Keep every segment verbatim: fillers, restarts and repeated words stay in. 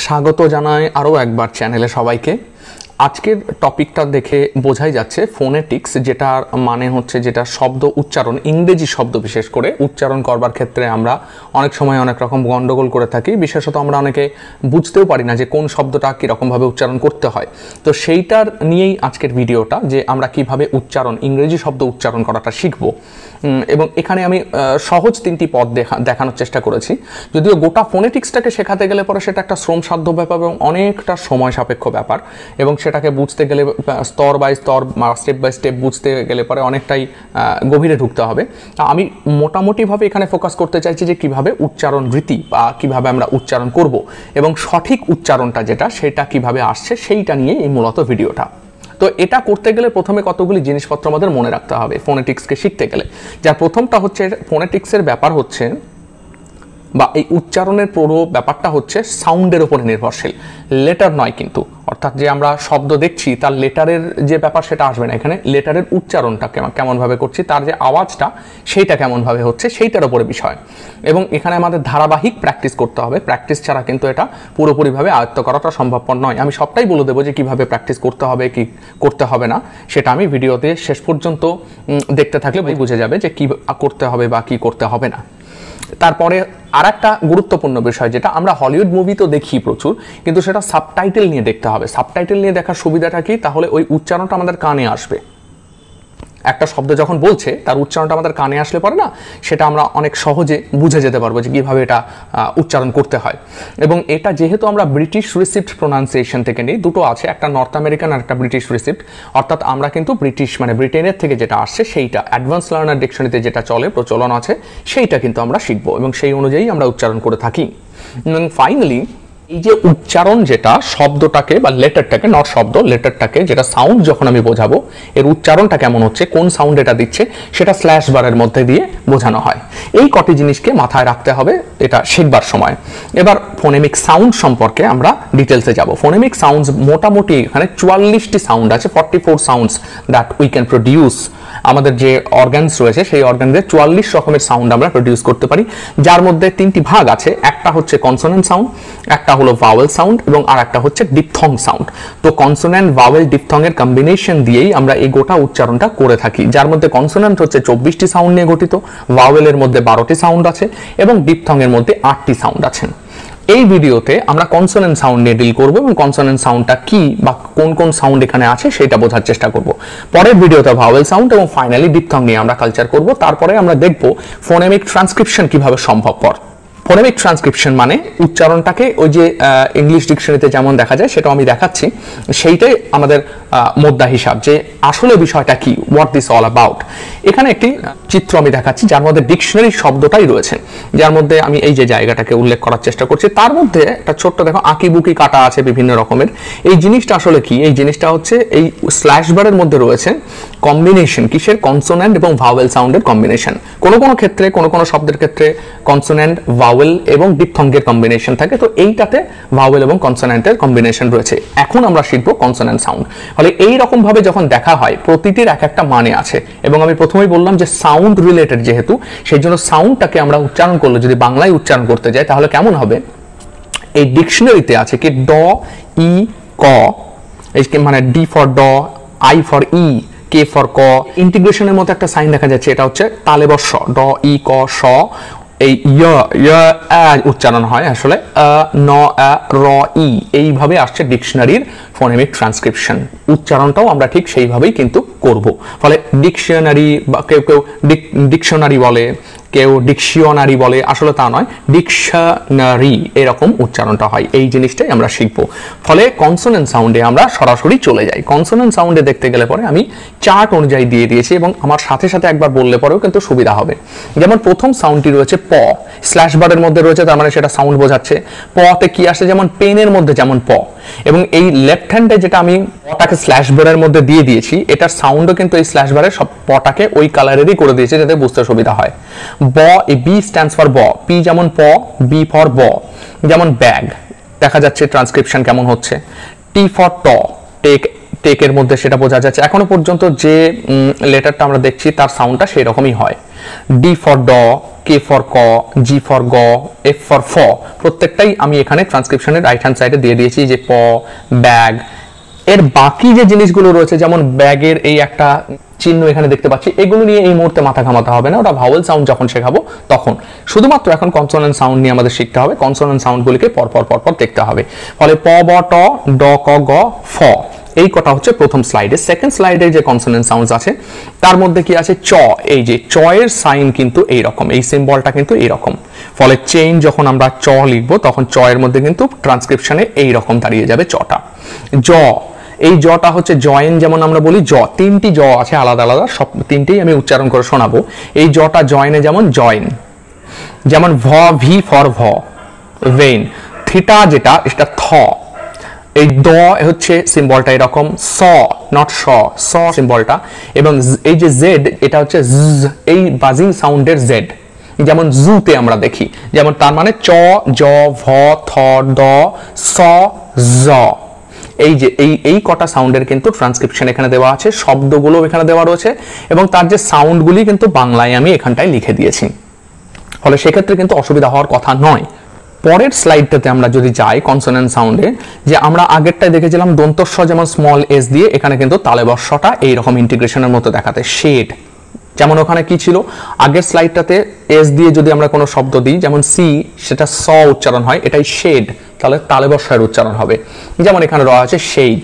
স্বাগত জানাই আরও একবার চ্যানেলে সবাইকে। আজকের টপিকটা দেখে বোঝাই যাচ্ছে ফোনেটিক্স, যেটার মানে হচ্ছে যেটা শব্দ উচ্চারণ, ইংরেজি শব্দ বিশেষ করে উচ্চারণ করবার ক্ষেত্রে আমরা অনেক সময় অনেক রকম গণ্ডগোল করে থাকি। বিশেষত আমরা অনেকে বুঝতেও পারি না যে কোন শব্দটা কীরকমভাবে উচ্চারণ করতে হয়। তো সেইটার নিয়েই আজকের ভিডিওটা, যে আমরা কিভাবে উচ্চারণ, ইংরেজি শব্দ উচ্চারণ করাটা শিখব। এবং এখানে আমি সহজ তিনটি পদ দেখা দেখানোর চেষ্টা করেছি। যদিও গোটা ফোনেটিক্সটাকে শেখাতে গেলে পরে সেটা একটা শ্রমসাধ্য ব্যাপার এবং অনেকটা সময় সাপেক্ষ ব্যাপার, এবং সেটাকে বুঝতে গেলে স্তর বাই স্তর বা স্টেপ বাই স্টেপ বুঝতে গেলে পরে অনেকটাই গভীরে ঢুকতে হবে। আমি মোটামুটিভাবে এখানে ফোকাস করতে চাইছি যে কিভাবে উচ্চারণ রীতি বা কিভাবে আমরা উচ্চারণ করব এবং সঠিক উচ্চারণটা যেটা সেটা কিভাবে আসছে সেইটা নিয়ে এই মূলত ভিডিওটা। তো এটা করতে গেলে প্রথমে কতগুলি জিনিসপত্র আমাদের মনে রাখতে হবে ফোনেটিক্সকে শিখতে গেলে। যার প্রথমটা হচ্ছে, ফোনেটিক্সের ব্যাপার হচ্ছে বা এই উচ্চারণের পুরো ব্যাপারটা হচ্ছে সাউন্ডের উপরে নির্ভরশীল, লেটার নয় কিন্তু। অর্থাৎ যে আমরা শব্দ দেখছি তার লেটারের যে ব্যাপার সেটা আসবে না এখানে, লেটারের উচ্চারণটা কেমনভাবে করছি, তার যে আওয়াজটা সেইটা কেমনভাবে হচ্ছে সেইটার উপরে বিষয়। এবং এখানে আমাদের ধারাবাহিক প্র্যাকটিস করতে হবে, প্র্যাকটিস ছাড়া কিন্তু এটা পুরোপুরিভাবে আয়ত্ত করাটা সম্ভবপর নয়। আমি সবটাই বলে দেবো যে কীভাবে প্র্যাকটিস করতে হবে কি করতে হবে না, সেটা আমি ভিডিওতে শেষ পর্যন্ত দেখতে থাকলে বুঝে যাবে যে কী করতে হবে বা কী করতে হবে না। তারপরে আর একটা গুরুত্বপূর্ণ বিষয়, যেটা আমরা হলিউড মুভি তো দেখি প্রচুর, কিন্তু সেটা সাবটাইটেল নিয়ে দেখতে হবে। সাবটাইটেল নিয়ে দেখার সুবিধাটা কি, তাহলে ওই উচ্চারণটা আমাদের কানে আসবে। একটা শব্দ যখন বলছে তার উচ্চারণটা আমাদের কানে আসলে পরে না, সেটা আমরা অনেক সহজে বুঝে যেতে পারবো যে কীভাবে এটা উচ্চারণ করতে হয়। এবং এটা যেহেতু আমরা ব্রিটিশ রিসিপ্ট প্রোনাউন্সিয়েশন থেকে নিই, দুটো আছে, একটা নর্থ আমেরিকান আর একটা ব্রিটিশ রিসিপ্ট। অর্থাৎ আমরা কিন্তু ব্রিটিশ মানে ব্রিটেনের থেকে যেটা আসছে সেইটা, অ্যাডভান্স লার্নার ডিকশনারিতে যেটা চলে, প্রচলন আছে, সেইটা কিন্তু আমরা শিখবো এবং সেই অনুযায়ী আমরা উচ্চারণ করে থাকি। এবং ফাইনালি এই যে উচ্চারণ, যেটা শব্দটাকে বা লেটারটাকে, নট শব্দ, লেটারটাকে যেটা সাউন্ড যখন আমি বোঝাবো, এর উচ্চারণটা কেমন হচ্ছে, কোন সাউন্ড এটা দিচ্ছে, সেটা স্ল্যাশ বারের মধ্যে দিয়ে বোঝানো হয়। এই কটি জিনিসকে মাথায় রাখতে হবে এটা শিখবার সময়। এবার ফোনেমিক সাউন্ড সম্পর্কে আমরা ডিটেলসে যাব। ফোনেমিক সাউন্ডস মোটামুটি এখানে চুয়াল্লিশটি সাউন্ড আছে, forty four sounds that we can produce. আমাদের যে অর্গানস রয়েছে সেই অর্গানদের চুয়াল্লিশ রকমের সাউন্ড আমরা প্রডিউস করতে পারি, যার মধ্যে তিনটি ভাগ আছে। একটা হচ্ছে কনসোনেন্ট সাউন্ড, একটা হলো ভাওয়েল সাউন্ড এবং আর একটা হচ্ছে ডিপথং সাউন্ড। তো কনসোনেন্ট, ভাওয়েল, ডিপথং এর কম্বিনেশন দিয়েই আমরা এই গোটা উচ্চারণটা করে থাকি, যার মধ্যে কনসোনেন্ট হচ্ছে চব্বিশটি সাউন্ড নিয়ে গঠিত, ভাওয়েলের মধ্যে বারোটি সাউন্ড আছে এবং ডিপথং এর মধ্যে আটটি সাউন্ড আছে। এই ভিডিওতে আমরা কনসোনেন্ট সাউন্ড নিয়ে ডিল করব এবং কনসোনেন্ট সাউন্ডটা কি বা কোন কোন সাউন্ড এখানে আছে সেটা বোঝার চেষ্টা করব। পরের ভিডিওতে ভাওয়েল সাউন্ড এবং ফাইনালি ডিপথং নিয়ে আমরা কালচার করব। তারপরে আমরা দেখব ফোনেমিক ট্রান্সক্রিপশন কিভাবে সম্ভবপর। ফোনেমিক ট্রান্সক্রিপশন মানে উচ্চারণটাকে ওই যে ইংলিশ ডিকশনারিতে যেমন দেখা যায় সেটাও আমি দেখাচ্ছি, সেইটাই আমাদের মোদ্দা হিসাব, যে আসলে বিষয়টা কি, হোয়াট দিস অল অ্যাবাউট। এখানে একটি চিত্র আমি দেখাচ্ছি যার মধ্যে ডিকশনারি শব্দটাই রয়েছে, যার মধ্যে আমি এই যে জায়গাটাকে উল্লেখ করার চেষ্টা করছি, তার মধ্যে একটা ছোট্ট দেখো আঁকি বুকি কাটা আছে বিভিন্ন রকমের। এই জিনিসটা আসলে কি, এই জিনিসটা হচ্ছে এই স্ল্যাশ বারের মধ্যে রয়েছে কম্বিনেশন, কিসের, কনসোনেন্ট এবং ভাওয়েল সাউন্ডের কম্বিনেশন। কোনো কোনো ক্ষেত্রে, কোনো কোনো শব্দের ক্ষেত্রে কনসোনেন্ট, ভাওয়েল এবং ডিপথঙ্গের কম্বিনেশন থাকে। তো এইটাতে ভাওয়েল এবং কনসোনেন্টের কম্বিনেশন রয়েছে। এখন আমরা শিখবো কনসোনেন্ট সাউন্ড। ফলে এই রকম ভাবে যখন দেখা হয়, প্রতিটির এক একটা মানে আছে। এবং আমি প্রথমেই বললাম যে সাউন্ড রিলেটেড যেহেতু, সেই জন্য সাউন্ডটাকে আমরা উচ্চারণ করলে, যদি বাংলায় উচ্চারণ করতে যাই তাহলে কেমন হবে, এই ডিকশনারিতে আছে কি ড, ই, ক, মানে ডি ফর ড, আই ফর ই, কে ফর ক। ইন্টিগ্রেশনের মতো একটা সাইন দেখা যাচ্ছে, এটা হচ্ছে তালেবস্য, ড, ই, ক, স। এই উচ্চারণ হয় আসলে ন, র, ই, এইভাবে আসছে ডিকশনারির ফোনেমিক ট্রান্সক্রিপশন। উচ্চারণটাও আমরা ঠিক সেইভাবেই কিন্তু করব। ফলে ডিকশনারি বা কেউ কেউ ডিকশনারি বলে, কেউ ডিকশনারি বলে, আসলে তা নয়, ডিকশনারি এরকম উচ্চারণটা হয়। এই জিনিসটাই আমরা শিখব। ফলে কনসোনেন্ট সাউন্ডে আমরা সরাসরি চলে যাই। কনসোনেন্ট সাউন্ডে দেখতে গেলে পরে আমি চার্ট অনুযায়ী দিয়ে দিয়েছি এবং আমার সাথে সাথে একবার বললে পরেও কিন্তু সুবিধা হবে। যেমন প্রথম সাউন্ডটি রয়েছে প, স্ল্যাশ বারের মধ্যে রয়েছে, তার মানে সেটা সাউন্ড বোঝাচ্ছে। পতে কি আসে, যেমন পেনের মধ্যে যেমন প, এবং এই লেফট হ্যান্ডে যেটা আমি পটাকে স্ল্যাশ বারের মধ্যে দিয়ে দিয়েছি, এটার সাউন্ডও কিন্তু এই স্ল্যাশ বারের সব পটাকে ওই কালারেরই করে দিয়েছে যাতে বুঝতে সুবিধা হয়। ব, এই বি স্ট্যান্ডস ফর ব, পি যেমন প, বি ফর ব, যেমন ব্যাগ, দেখা যাচ্ছে ট্রান্সক্রিপশন কেমন হচ্ছে। টি ফর ট, টেক, টেকের মধ্যে সেটা বোঝা যাচ্ছে। এখনো পর্যন্ত যে লেটারটা আমরা দেখছি তার সাউন্ডটা সেই রকমই হয়। ডি ফর ড, কে ফর ক, জি ফর গ, এফ ফর ফ, প্রত্যেকটাই আমি এখানে ট্রান্সক্রিপশনের রাইট হ্যান্ড সাইডে দিয়ে দিয়েছি, যে প, ব্যাগ। এর বাকি যে জিনিসগুলো রয়েছে, যেমন ব্যাগের এই একটা চিহ্ন এখানে দেখতে পাচ্ছি, এগুলো নিয়ে এই মুহূর্তে মাথা ঘামাতে হবে না, ওটা ভাওয়েল সাউন্ড যখন শেখাবো তখন। শুধুমাত্র এখন কনসোনেন্ট সাউন্ড নিয়ে আমাদের শিখতে হবে, কনসোনেন্ট সাউন্ডগুলিকে পরপর পরপর দেখতে হবে। ফলে প, ব, ট, ড, ক, গ, ফ, এই কটা হচ্ছে প্রথম স্লাইডে। সেকেন্ড স্লাইডে যে কনসোনেন্ট সাউন্ডস আছে তার মধ্যে কি আছে, চ। এই যে চ এর সাইন কিন্তু এইরকম, এই সিম্বলটা কিন্তু এইরকম। ফলে চেইন যখন আমরা চ লিখবো তখন চ এর মধ্যে কিন্তু ট্রান্সক্রিপশনে এইরকম দাঁড়িয়ে যাবে চটা। জ, এই জটা হচ্ছে জয়েন, যেমন আমরা বলি জ, তিনটি জ আছে আলাদা আলাদা, সব তিনটেই আমি উচ্চারণ করে শোনাবো। এই জটা জয়েনে যেমন জয়েন, যেমন ভ, ভি ফর ভ, ভেইন। থিটা যেটা, এটা থ। এই দ হচ্ছে সিম্বলটা এরকম, স নট স, স সিম্বলটা। এবং এই যে জেড, এটা হচ্ছে জ, এই বাজিং সাউন্ডের জেড, যেমন জুতে আমরা দেখি। যেমন তার মানে চ, জ, ভ, থ, দ, স, জ। এই যে এই এই কটা সাউন্ডের কিন্তু ট্রান্সক্রিপশন এখানে দেওয়া আছে, শব্দগুলো এখানে দেওয়া রয়েছে, এবং তার যে সাউন্ডগুলি কিন্তু বাংলায় আমি এখানটায় লিখে দিয়েছি। ফলে সেক্ষেত্রে কিন্তু অসুবিধা হওয়ার কথা নয়। পরের স্লাইডটাতে আমরা যদি যাই কনসোনেন্ট সাউন্ডে, যে আমরা আগেরটায় দেখেছিলাম দন্তস্ব যেমন স্মল এস দিয়ে, এখানে কিন্তু তালেবস্বটা এইরকম ইন্টিগ্রেশনের মতো দেখাতে, শেড। যেমন ওখানে কি ছিল, আগের স্লাইডটাতে এস দিয়ে যদি আমরা কোনো শব্দ দিই, যেমন সি, সেটা স উচ্চারণ হয়, এটাই শেড, তাহলে তালেবস্বয়ের উচ্চারণ হবে। যেমন এখানে র আছে শেড।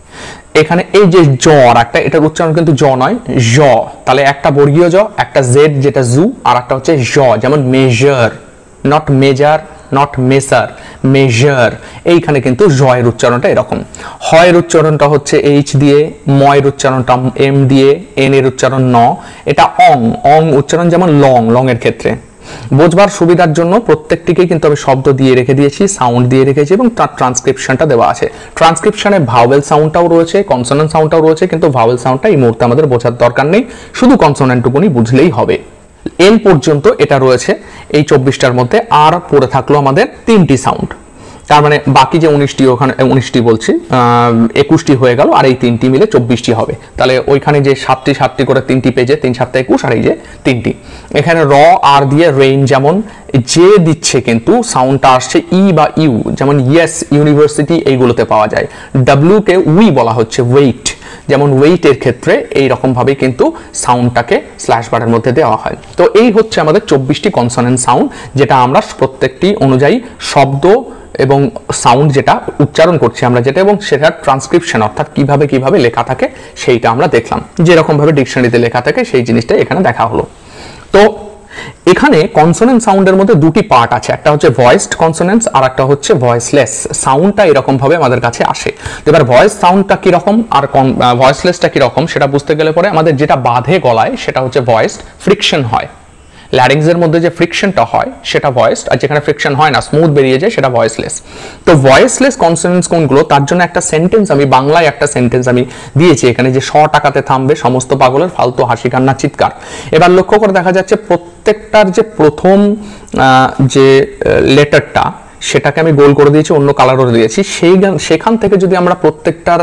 এখানে এই যে জ আর একটা, এটার উচ্চারণ কিন্তু জ নয়, জ। তাহলে একটা বর্গীয় জ, একটা জেড যেটা জু, আর একটা হচ্ছে জ, যেমন মেজার, নট মেজার, নট মেসার, মেজার। এইখানে কিন্তু জ এর উচ্চারণটা এরকম। হয়ের উচ্চারণটা হচ্ছে এইচ দিয়ে, ময়ের উচ্চারণটা এম দিয়ে, এন এর উচ্চারণ ন। এটা অং, অং উচ্চারণ যেমন লং, লং এর ক্ষেত্রে। বোঝবার সুবিধার জন্য প্রত্যেকটিকে কিন্তু আমি শব্দ দিয়ে রেখে দিয়েছি, সাউন্ড দিয়ে রেখেছি, এবং তার ট্রান্সক্রিপশনটা দেওয়া আছে। ট্রান্সক্রিপশনে ভাওয়েল সাউন্ডটাও রয়েছে, কনসোনেন্ট সাউন্ডটাও রয়েছে, কিন্তু ভাওয়েল সাউন্ডটা এই মুহূর্তে আমাদের বোঝার দরকার নেই, শুধু কনসোনেন্টটুকুনি বুঝলেই হবে। এল পর্যন্ত এটা রয়েছে এই চব্বিশটার মধ্যে, আর পড়ে থাকলো আমাদের তিনটি সাউন্ড। তার মানে বাকি যে উনিশটি, ওখানে উনিশটি বলছি, একুশটি হয়ে গেল, আর এই তিনটি মিলে চব্বিশটি হবে। তাহলে ওইখানে যে সাতটি সাতটি করে তিনটি পেজে, তিন সাতটা একুশ, আর এই যে তিনটি। এখানে র আর দিয়ে রেইন, যেমন যে দিচ্ছে কিন্তু সাউন্ডটা আসছে ই বা ইউ, যেমন ইয়েস, ইউনিভার্সিটি, এইগুলোতে পাওয়া যায়। ডাব্লিউ কে উই বলা হচ্ছে, ওয়েট, যেমন ওয়েটের ক্ষেত্রে এই রকম ভাবে কিন্তু সাউন্ডটাকে স্ল্যাশ বারের মধ্যে দেওয়া হয়। তো এই হচ্ছে আমাদের চব্বিশটি কনসোনেন্ট সাউন্ড, যেটা আমরা প্রত্যেকটি অনুযায়ী শব্দ এবং সাউন্ড যেটা উচ্চারণ করছি আমরা যেটা, এবং সেটার ট্রান্সক্রিপশন অর্থাৎ কিভাবে কিভাবে লেখা থাকে সেইটা আমরা দেখলাম। যেরকম ভাবে ডিকশনারিতে লেখা থাকে সেই জিনিসটা এখানে দেখা হলো। তো এখানে কনসোনেন্ট সাউন্ডের মধ্যে দুটি পার্ট আছে, একটা হচ্ছে ভয়েসড কনসোনেন্টস, আর একটা হচ্ছে ভয়েসলেস। সাউন্ডটা এরকম ভাবে আমাদের কাছে আসে। এবার ভয়েস সাউন্ডটা কিরকম আর ভয়েসলেসটা কিরকম সেটা বুঝতে গেলে পরে আমাদের যেটা বাঁধে গলায় সেটা হচ্ছে ভয়েসড, ফ্রিকশন হয়। ল্যারিংসের মধ্যে যে ফ্রিকশনটা হয় সেটা ভয়েসড, আর যেখানে ফ্রিকশন হয় না, স্মুথ বেরিয়ে যায়, সেটা ভয়েসলেস। তো ভয়েসলেস কনসোনেন্টস কোনগুলো, তার জন্য একটা সেন্টেন্স আমি বাংলায় একটা সেন্টেন্স আমি দিয়েছি এখানে, যে শ টাকাতে থামবে সমস্ত পাগলের ফালতু হাসি কান্না চিৎকার। এবার লক্ষ্য করে দেখা যাচ্ছে প্রত্যেকটার যে প্রথম যে লেটারটা সেটাকে আমি গোল করে দিয়েছি, অন্য কালারও দিয়েছি। সেই সেখান থেকে যদি আমরা প্রত্যেকটার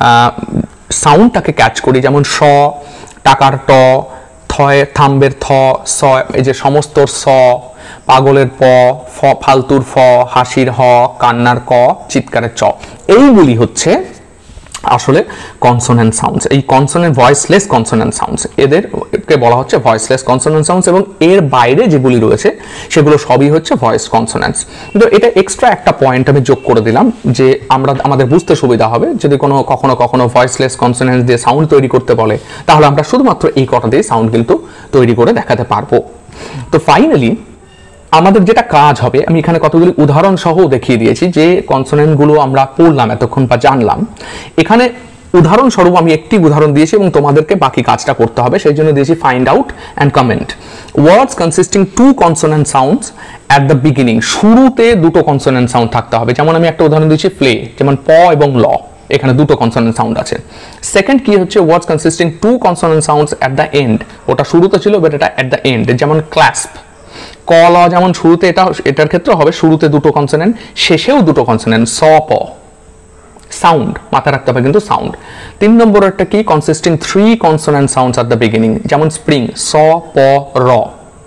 সাউন্ডটাকে ক্যাচ করি, যেমন স, টাকার ট, থয়, থাম্বের থ, স, এই যে সমস্ত স, পাগলের প, ফ, ফালতুর ফ, হাসির হ, কান্নার ক, চিৎকারের চ, এইগুলি হচ্ছে আসলে কনসোনেন্ট সাউন্ডস। এই কনসোনেন্ট ভয়েসলেস কনসোনেন্ট সাউন্ডস, এদেরকে বলা হচ্ছে ভয়েসলেস কনসোনেন্ট সাউন্ডস, এবং এর বাইরে যেগুলি রয়েছে সেগুলো সবই হচ্ছে ভয়েস কনসোনেন্টস। তো এটা এক্সট্রা একটা পয়েন্ট আমি যোগ করে দিলাম, যে আমরা আমাদের বুঝতে সুবিধা হবে। যদি কোনো কখনো কখনো ভয়েসলেস কনসোনেন্টস দিয়ে সাউন্ড তৈরি করতে বলে, তাহলে আমরা শুধুমাত্র এই কটা দিয়ে সাউন্ড কিন্তু তৈরি করে দেখাতে পারবো। তো ফাইনালি আমাদের যেটা কাজ হবে, আমি এখানে কতগুলি উদাহরণ সহ দেখিয়ে দিয়েছি যে কনসোনেন্টগুলো আমরা পড়লাম এতক্ষণ বা জানলাম। এখানে উদাহরণস্বরূপ আমি একটি উদাহরণ দিয়েছি এবং তোমাদেরকে বাকি কাজটা করতে হবে, সেই জন্য দিয়েছি find out and comment. Words consisting two consonant sounds at the beginning, শুরুতে দুটো কনসোনেন্ট সাউন্ড থাকতে হবে। যেমন আমি একটা উদাহরণ দিয়েছি প্লে, যেমন প এবং ল, এখানে দুটো কনসোনেন্ট সাউন্ড আছে। সেকেন্ড কি হচ্ছে, words consisting two consonant sounds at the end, ওটা শুরুতে ছিল বাট এটা অ্যাট দ্য এন্ড, যেমন ক্লাস্প। ক, ল যেমন শুরুতে, এটা এটার ক্ষেত্রে হবে শুরুতে দুটো কনসোনেন্ট, শেষেও দুটো কনসোনেন্ট, স, প। সাউন্ড মাথায় রাখতে হবে কিন্তু সাউন্ড। তিন নম্বর একটা কি, consisting three consonant sounds at the beginning, যেমন স্প্রিং, স, প, র,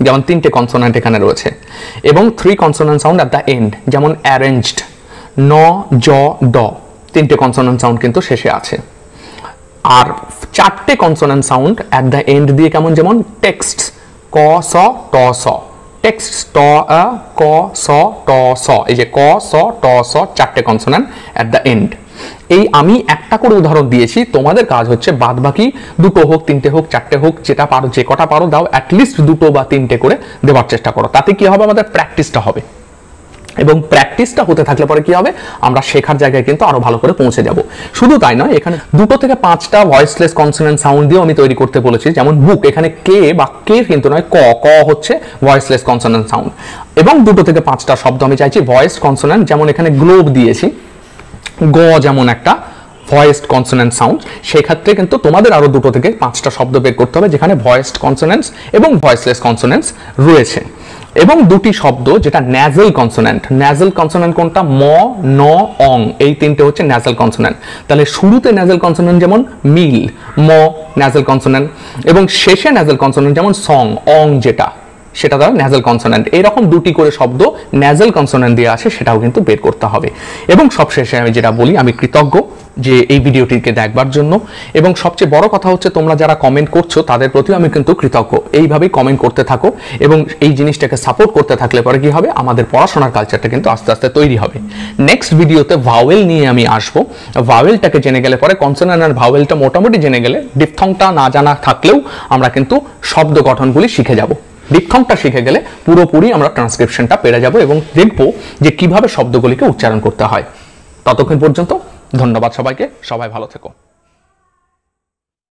যেমন তিনটে কনসোনেন্ট এখানে রয়েছে, এবং three consonant sound at the end, যেমন অ্যারেঞ্জড, ন, জ, ড, তিনটে কনসোনেন্ট সাউন্ড কিন্তু শেষে আছে। আর চারটে consonant sound at the end দিয়ে কেমন, যেমন টেক্সট, ক, স, ট, স, টেক্সট, ট, আ, ক, স, ট, স, এই যে ক, স, ট, স, চারটে কনসোনেন্ট অ্যাট দ্য এন্ড। এই আমি একটা করে উদাহরণ দিয়েছি, তোমাদের কাজ হচ্ছে বাদ বাকি দুটো হোক, তিনটে হোক, চারটে হোক, যেটা পারো, যে কটা পারো দাও, অ্যাটলিস্ট দুটো বা তিনটে করে দেওয়ার চেষ্টা করো। তাতে কি হবে, আমাদের প্র্যাকটিসটা হবে, এবং প্র্যাকটিসটা হতে থাকলে পরে কি হবে, আমরা শেখার জায়গায় কিন্তু আরো ভালো করে পৌঁছে যাব। শুধু তাই নয়, এখানে দুটো থেকে পাঁচটা ভয়েসলেস কনসোনেন্ট সাউন্ড দিয়েও আমি তৈরি করতে বলেছি, যেমন বুক, এখানে কে বা কে কিন্তু নয়, ক, ক হচ্ছে ভয়েসলেস কনসোনেন্ট সাউন্ড। এবং দুটো থেকে পাঁচটা শব্দ আমি চাইছি ভয়েস কনসোনেন্ট, যেমন এখানে গ্লোব দিয়েছি, গ যেমন একটা ভয়েসড কনসোনেন্ট সাউন্ড, সেক্ষেত্রে কিন্তু তোমাদের আরো দুটো থেকে পাঁচটা শব্দ বের করতে হবে যেখানে ভয়েসড কনসোনেন্টস এবং ভয়েসলেস কনসোনেন্টস রয়েছে। এবং দুটি শব্দ যেটা ন্যাজাল কনসোনেন্ট, ন্যাজাল কনসোনেন্ট কোনটা, ম, ন, অং, এই তিনটে হচ্ছে ন্যাজাল কনসোনেন্ট। তাহলে শুরুতে ন্যাজাল কনসোনেন্ট যেমন মিল, ম ন্যাজাল কনসোনেন্ট, এবং শেষে ন্যাজাল কনসোনেন্ট যেমন সং, অং যেটা, সেটা দ্বারা ন্যাজাল কনসোনেন্ট। এরকম দুটি করে শব্দ ন্যাজাল কনসোনেন্ট দিয়ে আসে, সেটাও কিন্তু বের করতে হবে। এবং সবশেষে আমি যেটা বলি, আমি কৃতজ্ঞ যে এই ভিডিওটিকে দেখবার জন্য, এবং সবচেয়ে বড় কথা হচ্ছে তোমরা যারা কমেন্ট করছো তাদের প্রতিও আমি কিন্তু কৃতজ্ঞ। এইভাবেই কমেন্ট করতে থাকো, এবং এই জিনিসটাকে সাপোর্ট করতে থাকলে পরে কি হবে, আমাদের পড়াশোনার কালচারটা কিন্তু আস্তে আস্তে তৈরি হবে। নেক্সট ভিডিওতে ভাওয়েল নিয়ে আমি আসবো। ভাওয়েলটাকে জেনে গেলে পরে কনসোনেন্ট আর ভাওয়েলটা মোটামুটি জেনে গেলে, ডিপথংটা না জানা থাকলেও আমরা কিন্তু শব্দ গঠনগুলি শিখে যাব। ডিপথংটা শিখে গেলে পুরোপুরি আমরা ট্রান্সক্রিপশনটা পেরে যাব এবং দেখবো যে কিভাবে শব্দগুলিকে উচ্চারণ করতে হয়। ততক্ষণ পর্যন্ত ধন্যবাদ সবাইকে, সবাই ভালো থেকো।